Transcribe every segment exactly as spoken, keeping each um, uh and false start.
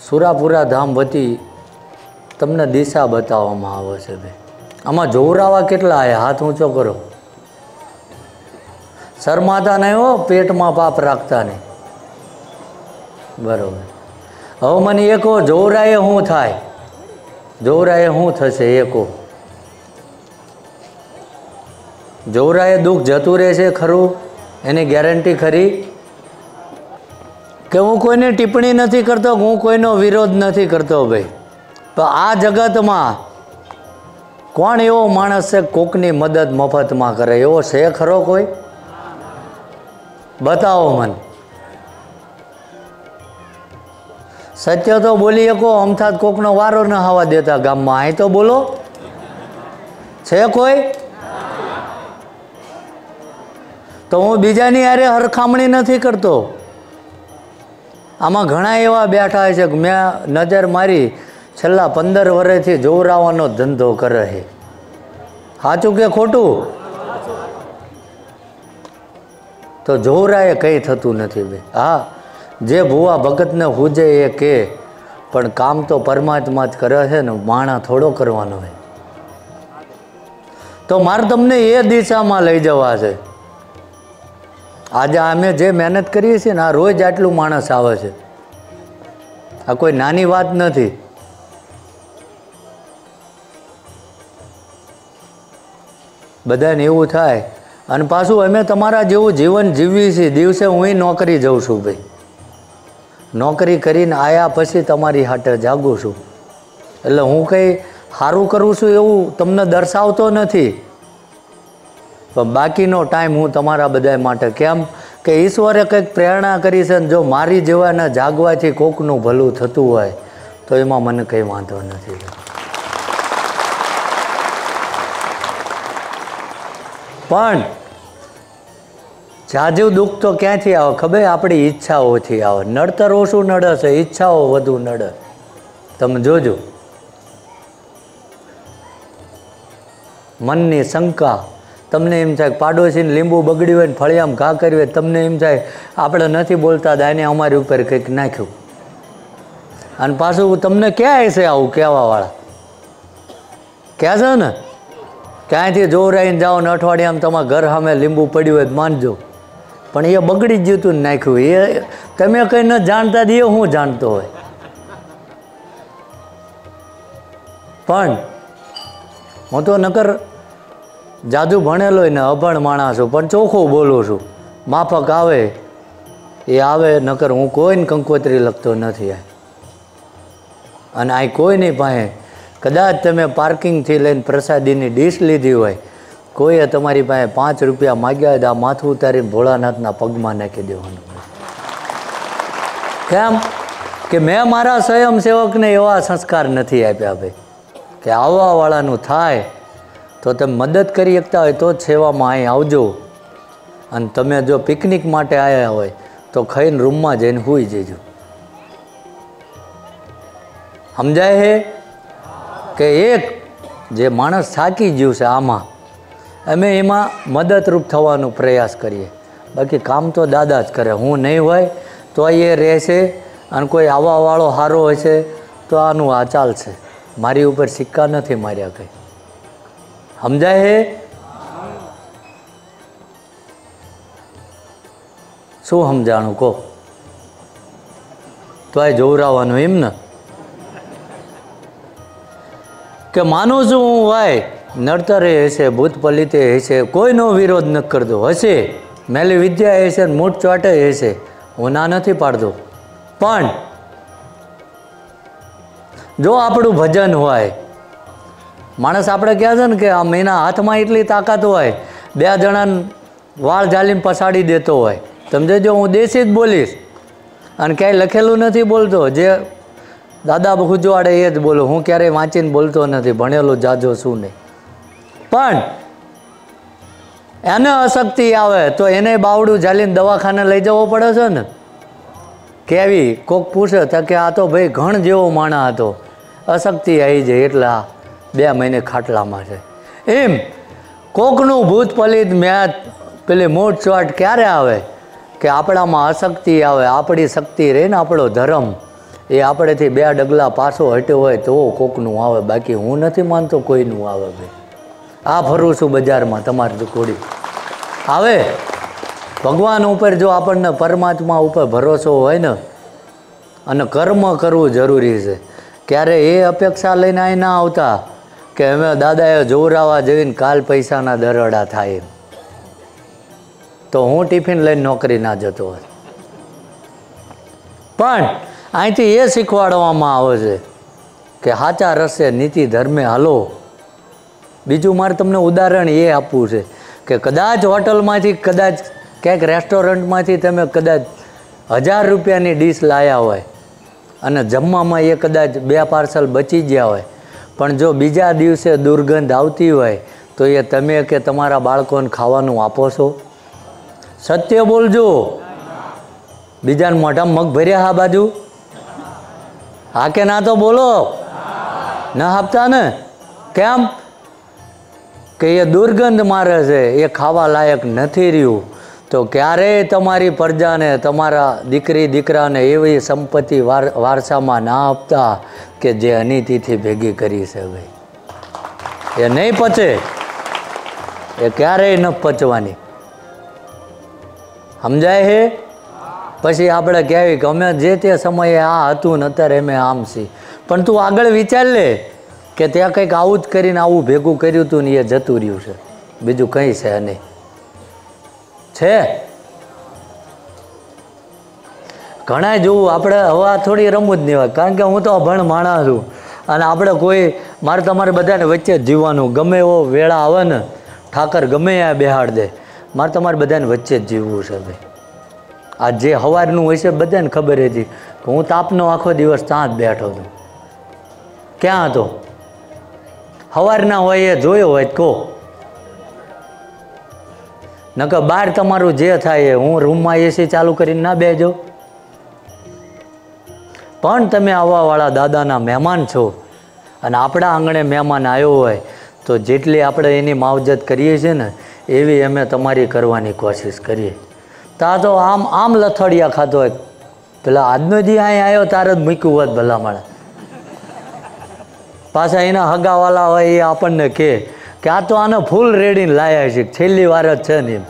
સુરાપુરા ધામ વતી તમને દિશા બતાવવામાં આવે છે ભાઈ. આમાં જોવરાવા કેટલા આવ્યા? હાથ ઊંચો કરો. શરમાતા નહીં હો, પેટમાં પાપ રાખતા નહીં. બરોબર. હવે મને એકો જોવરાએ શું થાય? જોવરાએ શું થશે? એકો જોવરાએ દુઃખ જતું રહેશે ખરું? એની ગેરંટી ખરી? કે હું કોઈને ટિપ્પણી નથી કરતો, હું કોઈનો વિરોધ નથી કરતો ભાઈ, પણ આ જગતમાં કોણ એવો માણસ છે કોકની મદદ મફતમાં કરે? એવો છે ખરો કોઈ? બતાવો મને. સત્ય તો બોલી શકો, અમથાત કોકનો વારો ન આવવા દેતા ગામમાં. અહીં તો બોલો, છે કોઈ? તો હું બીજાની હારે હરખામણી નથી કરતો. આમાં ઘણા એવા બેઠા છે કે મેં નજર મારી છેલ્લા પંદર વર્ષથી જોવરાવાનો ધંધો કરે છે. સાચું કે ખોટું? તો જોવરાએ કંઈ થતું નથી ભાઈ. હા, જે ભુવા ભગતને હુજે એ કે, પણ કામ તો પરમાત્મા જ કરે છે ને, માણા થોડો કરવાનો હોય. તો મારે તમને એ દિશામાં લઈ જવા છે. આજે અમે જે મહેનત કરીએ છીએ ને, આ રોજ આટલું માણસ આવે છે. આ કોઈ નાની વાત નથી. બધાને એવું થાય. અને પાછું અમે તમારા જેવું જીવન જીવીએ છીએ. દિવસે હું નોકરી જાઉં છું ભાઈ. નોકરી કરીને આવ્યા પછી તમારી હાટે જાગું છું. એટલે હું કંઈ સારું કરું છું એવું તમને દર્શાવતો નથી, પણ બાકીનો ટાઈમ હું તમારા બધા માટે. કેમ કે ઈશ્વરે કંઈક પ્રેરણા કરી છે ને જો મારી જેવાના જાગવાથી કોકનું ભલું થતું હોય તો એમાં મને કંઈ વાંધો નથી. પણ જાજુ દુઃખ તો ક્યાંથી આવે ખબર? આપણી ઈચ્છાઓથી આવે. નડતર ઓછું નડે છે, ઈચ્છાઓ વધુ નડે. તમે જોજો. મનની શંકા. તમને એમ થાય પાડોશીને લીંબુ બગડ્યું હોય ને ફળિયામાં ઘા કર્યું હોય, તમને એમ થાય આપણે નથી બોલતા એને અમારી ઉપર કંઈક નાખ્યું. અને પાછું તમને ક્યાં હશે આવું કહેવાવાળા? ક્યાં છે ને? ક્યાંયથી જોવરાઈને જાઓ ને અઠવાડિયામાં તમારા ઘર સામે લીંબુ પડ્યું હોય માનજો, પણ એ બગડી જ જતું ને નાખ્યું. એ તમે કંઈ ન જાણતા દે, હું જાણતો હોય. પણ હું તો નકર જાદુ ભણેલો ને અભણ માણસ છું, પણ ચોખ્ખું બોલું છું. માફક આવે એ આવે, નકર હું કોઈને કંકોત્રી લખતો નથી. અને આ કોઈની પાસે કદાચ તમે પાર્કિંગથી લઈને પ્રસાદીની ડીશ લીધી હોય, કોઈએ તમારી પાસે પાંચ રૂપિયા માગ્યા હોય તો આ માથું ઉતારીને ભોળાનાથના પગમાં નાખી દેવાનું. કેમ કે મેં મારા સ્વયંસેવકને એવા સંસ્કાર નથી આપ્યા ભાઈ કે આવવાવાળાનું થાય તો તમે મદદ કરી શકતા હોય તો જ સેવામાં અહીં આવજો. અને તમે જો પિકનિક માટે આવ્યા હોય તો ખાઈને રૂમમાં જઈને સૂઈ જજો. સમજાય છે કે એક જે માણસ થાકી ગયું છે આમાં અમે એમાં મદદરૂપ થવાનો પ્રયાસ કરીએ. બાકી કામ તો દાદા જ કરે. હું નહીં હોય તો એ રહેશે, અને કોઈ આવવાવાળો સારો હશે તો આનું આ ચાલશે. મારી ઉપર સિક્કા નથી માર્યા કંઈ. સમજાય હે? શું સમજાણું કહો? તો આ જોવરાવાનું એમ ને કે માનું છું હું ભાઈ નડતરે હશે, ભૂત પલિતે હશે, કોઈનો વિરોધ ન કરતો હશે, મેલી વિદ્યા હશે, મૂઠ ચોટે હશે, હું ના નથી પાડતો. પણ જો આપણું ભજન હોય, માણસ આપણે કહે છે ને કે આમ એના હાથમાં એટલી તાકાત હોય, બે જણાને વાળ ઝાલીને પછાડી દેતો હોય. સમજજો, હું દેશી જ બોલીશ અને ક્યાંય લખેલું નથી બોલતો. જે દાદા ખુજવાડે એ જ બોલો. હું ક્યારેય વાંચીને બોલતો નથી, ભણેલો જાજો શું નહીં. પણ એને અશક્તિ આવે તો એને બાવડું ઝાલીને દવાખાને લઈ જવો પડે છે ને. કેવી કોક પૂછે તો કે આ તો ભાઈ ઘણ જેવો માણા હતો, અશક્તિ આવી જાય એટલે આ બે મહિને ખાટલામાં છે. એમ કોકનું ભૂત પલિત મેચ પેલી મોટ ચોટ ક્યારે આવે કે આપણામાં અશક્તિ આવે, આપણી શક્તિ રહે ને આપણો ધર્મ એ આપણેથી બે ડગલા પાછો હટ્યો હોય તો કોકનું આવે, બાકી હું નથી માનતો કોઈનું આવે ભાઈ. આ ફરું છું બજારમાં તમારી કોડી આવે. ભગવાન ઉપર જો આપણને પરમાત્મા ઉપર ભરોસો હોય ને અને કર્મ કરવું જરૂરી છે. ક્યારે એ અપેક્ષા લઈને અહીં ના આવતા કે અમે દાદાએ જોવરાવા જઈને કાલ પૈસાના દરડા થાય તો હું ટિફિન લઈને નોકરી ના જતો હોય. પણ અહીંથી એ શીખવાડવામાં આવે છે કે સાચા રસ્તે નીતિ ધર્મે હાલો. બીજું મારે તમને ઉદાહરણ એ આપવું છે કે કદાચ હોટલમાંથી કદાચ ક્યાંક રેસ્ટોરન્ટમાંથી તમે કદાચ હજાર રૂપિયાની ડીશ લાવ્યા હોય અને જમવામાં એ કદાચ બે પાર્સલ બચી ગયા હોય, પણ જો બીજા દિવસે દુર્ગંધ આવતી હોય તો એ તમે કે તમારા બાળકોને ખાવાનું આપો છો? સત્ય બોલજો. બીજાને મોઢામાં મગ ભર્યા હા બાજુ? હા કે ના તો બોલો. ના આપતા ને? કેમ? કે એ દુર્ગંધ મારે છે, એ ખાવા લાયક નથી રહ્યું. તો ક્યારેય તમારી પ્રજાને, તમારા દીકરી દીકરાને એવી સંપત્તિ વાર વારસામાં ના આપતા કે જે અનિતિથી ભેગી કરી છે ભાઈ. એ નહીં પચે, એ ક્યારેય ન પચવાની. સમજાય હે? પછી આપણે કહેવી કે અમે જે તે સમયે આ હતું ને અત્યારે અમે આમ છીએ. પણ તું આગળ વિચાર લે કે ત્યાં કંઈક આવું જ કરીને આવું ભેગું કર્યું હતું ને એ જતું રહ્યું છે, બીજું કંઈ છે નહીં. છે ઘણા જોવું આપણે હવા થોડી રમવું જ નહીં હોય, કારણ કે હું તો અભણ માણસ છું અને આપણે કોઈ મારે તમારે બધાને વચ્ચે જ જીવવાનું. ગમે એવો વેળા આવે ને ઠાકર ગમે આ બેહાડ દે, મારે તમારે બધાને વચ્ચે જ જીવવું છે ભાઈ. આ જે સવારનું હોય છે બધાને ખબર હતી કે હું તાપનો આખો દિવસ ત્યાં જ બેઠો હતો. ક્યાં હતો? સવારના હોય એ જોયો હોય કહો, નકર બહાર તમારું જે થાય એ. હું રૂમમાં એસી ચાલુ કરીને ના બેજો. પણ તમે આવવાવાળા દાદાના મહેમાન છો અને આપણા આંગણે મહેમાન આવ્યો હોય તો જેટલી આપણે એની માવજત કરીએ છીએ ને એવી અમે તમારી કરવાની કોશિશ કરીએ. તા તો આમ આમ લથડિયા ખાતો હોય, પેલા આજનો દી અહીં આવ્યો તારે જ મૂક્યું હોત ભલામણ. પાછા એના હગાવાલા હોય એ આપણને કહે કે આ તો આને ફૂલ રેડીને લાયા છે, છેલ્લી વાર જ છે ને.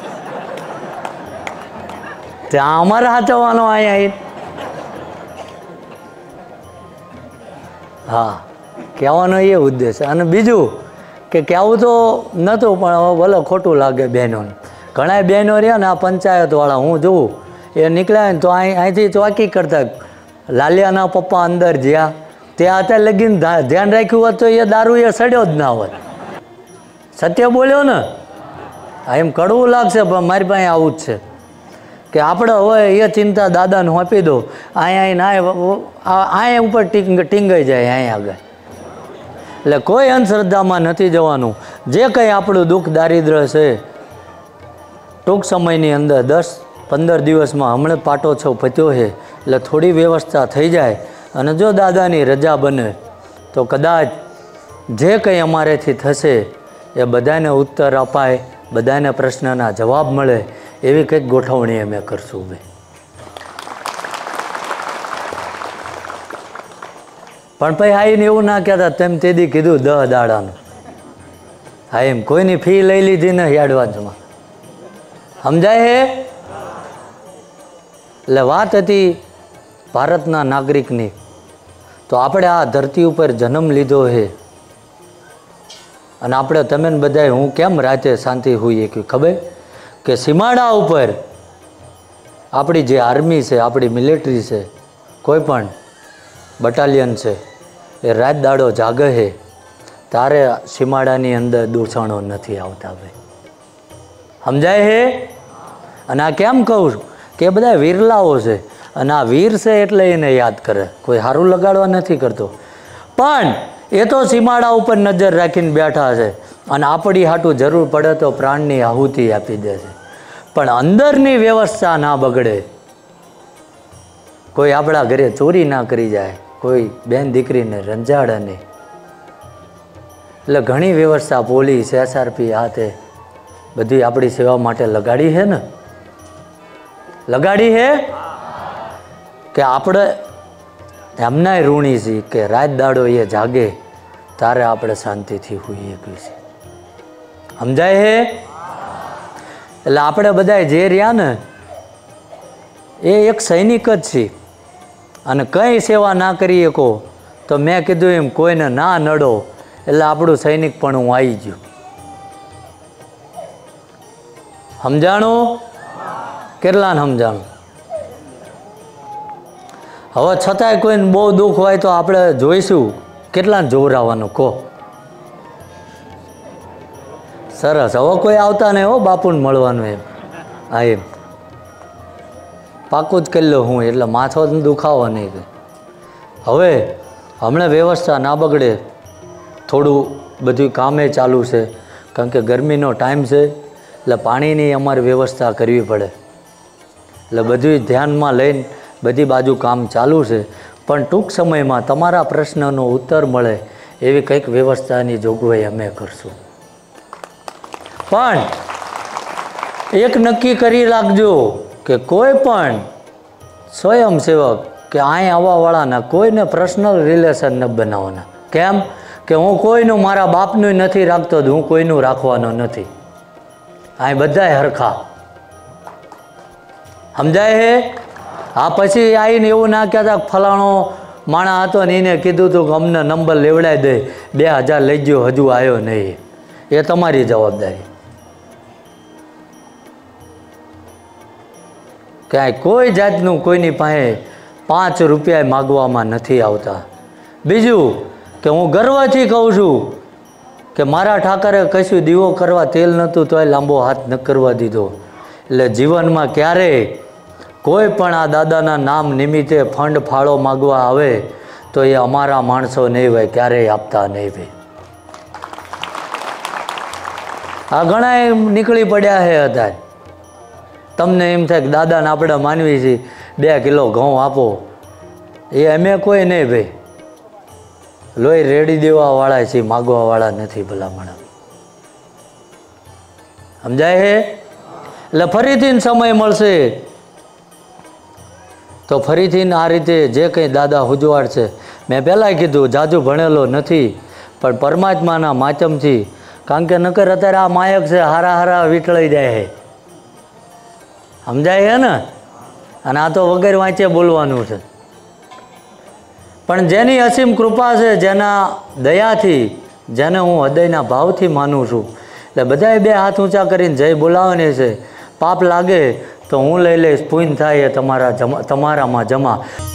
ત્યાં અમારે સાચવવાનો અહીંયા. હા, કહેવાનો એ ઉદ્દેશ. અને બીજું કે કહેવું તો નહોતું પણ હવે ભલે ખોટું લાગે બહેનોને. ઘણા બહેનો રહ્યા ને આ પંચાયતવાળા હું જોઉં એ નીકળ્યા ને તો અહીં અહીંથી ચોકી કરતા લાલિયાના પપ્પા અંદર જ્યાં ત્યાં અત્યારે લગીને ધ્યાન રાખ્યું હોત તો એ દારૂ એ સડ્યો જ ના હોત. સત્ય બોલ્યો ને? હા, એમ કડવું લાગશે પણ મારી પાસે આવું જ છે કે આપણે હવે એ ચિંતા દાદાને આપી દો. અહીંયા ના અહીંયા ઉપર ટીંગ ટીંગાઈ જાય અહીંયા આગળ. એટલે કોઈ અંધશ્રદ્ધામાં નથી જવાનું. જે કંઈ આપણું દુઃખ દારિદ્ર છે ટૂંક સમયની અંદર દસ પંદર દિવસમાં હમણાં પાટોત્સવ પત્યો છે એટલે થોડી વ્યવસ્થા થઈ જાય અને જો દાદાની રજા બને તો કદાચ જે કંઈ અમારેથી થશે એ બધાને ઉત્તર અપાય, બધાને પ્રશ્નના જવાબ મળે એવી કંઈક ગોઠવણી અમે કરશું ભાઈ. પણ ભાઈ હા એને એવું ના કહેતા તેમ તેદી કીધું દહ દાડાનું. હા, એમ કોઈની ફી લઈ લીધી ને એડવાન્સમાં. સમજાય હે? એટલે વાત હતી ભારતના નાગરિકની. તો આપણે આ ધરતી ઉપર જન્મ લીધો છે અને આપણે તમે બધાએ હું કેમ રાતે શાંતિ હોઈએ કે ખબર કે સીમાડા ઉપર આપણી જે આર્મી છે, આપણી મિલિટરી છે, કોઈ પણ બટાલિયન છે એ રાત દાડો જાગે છે તારે સીમાડાની અંદર દૂષણો નથી આવતા ભાઈ. સમજાય હે? અને આ કેમ કહું છું કે બધા વીરલાઓ છે અને આ વીર છે એટલે એને યાદ કરે, કોઈ સારું લગાડવા નથી કરતો. પણ એ તો સીમાડા ઉપર નજર રાખીને બેઠા છે અને આપણી હાટું જરૂર પડે તો પ્રાણની આહુતિ આપી દે છે. પણ અંદરની વ્યવસ્થા ના બગડે, કોઈ આપણા ઘરે ચોરી ના કરી જાય, કોઈ બેન દીકરીને રંજાડે નહીં. એટલે ઘણી વ્યવસ્થા પોલીસ એસઆરપી હાથે બધી આપણી સેવા માટે લગાડી છે ને, લગાડી છે કે આપણે એમનાય ઋણી છે કે રાત દાડો એ જાગે તારે આપણે શાંતિથી હોઈએ ગઈ છે. સમજાય હે? એટલે આપણે બધા જે રહ્યા ને એ એક સૈનિક જ છે. અને કંઈ સેવા ના કરી શકો તો મેં કીધું એમ કોઈને ના નડો એટલે આપણું સૈનિક પણ હું આવી ગયું. સમજાણું? કેટલાને સમજાણું? હવે છતાંય કોઈને બહુ દુઃખ હોય તો આપણે જોઈશું કેટલાને જોવરાવાનું કહો. સરસ. હવે કોઈ આવતા નહીં હો બાપુને મળવાનું એમ. હા એમ પાકું જ કરી લો હું, એટલે માથો દુખાવો નહીં. હવે હમણાં વ્યવસ્થા ના બગડે, થોડું બધું કામે ચાલુ છે કારણ કે ગરમીનો ટાઈમ છે એટલે પાણીની અમારે વ્યવસ્થા કરવી પડે. એટલે બધું ધ્યાનમાં લઈને બધી બાજુ કામ ચાલુ છે. પણ ટૂંક સમયમાં તમારા પ્રશ્નનો ઉત્તર મળે એવી કંઈક વ્યવસ્થાની જોગવાઈ અમે કરશું. પણ એક નક્કી કરી રાખજો કે કોઈ પણ સ્વયંસેવક કે અહીં આવવાવાળાના કોઈને પર્સનલ રિલેશન ન બનાવવાના. કેમ કે હું કોઈનું મારા બાપનું નથી રાખતો, હું કોઈનું રાખવાનો નથી. અહીં બધાય હરખા. સમજાય હે? આ પછી આવીને એવું ના કહેતા ફલાણો માણા હતો ને એને કીધું હતું કે અમને નંબર લેવડાવી દે, બે હજાર લઈ ગયો હજુ આવ્યો નહીં. એ તમારી જવાબદારી. ક્યાંય કોઈ જાતનું કોઈની પાસે પાંચ રૂપિયા માગવામાં નથી આવતા. બીજું કે હું ગર્વથી કહું છું કે મારા ઠાકરે કશું દીવો કરવા તેલ નહોતું તોય લાંબો હાથ ન કરવા દીધો. એટલે જીવનમાં ક્યારેય કોઈ પણ આ દાદાના નામ નિમિત્તે ફંડ ફાળો માગવા આવે તો એ અમારા માણસો નહીં હોય, ક્યારેય આપતા નહીં હોય. આ ઘણા નીકળી પડ્યા છે અત્યારે. તમને એમ થાય કે દાદાને આપણે માનવી છીએ, બે કિલો ઘઉં આપો. એ અમે કોઈ નહીં ભાઈ, લોહી રેડી દેવાવાળા છીએ, માગવાવાળા નથી ભલામણા. સમજાય છે? એટલે ફરીથી સમય મળશે તો ફરીથી આ રીતે જે કંઈ દાદા ઉજવાડ છે, મેં પહેલાં કીધું જાજુ ભણેલો નથી પણ પરમાત્માના માધ્યમથી, કારણ કે નકર અત્યારે આ માયક છે હારા હારા વીટળાઈ જાય છે. સમજાય છે ને? અને આ તો વગર વાંચે બોલવાનું છે. પણ જેની અસીમ કૃપા છે, જેના દયાથી, જેને હું હૃદયના ભાવથી માનું છું, એટલે બધાએ બે હાથ ઊંચા કરીને જય બોલાવવાની છે. પાપ લાગે તો હું લઈ લઈશ, પુણ્ય થાય એ તમારા જમા તમારામાં જમા.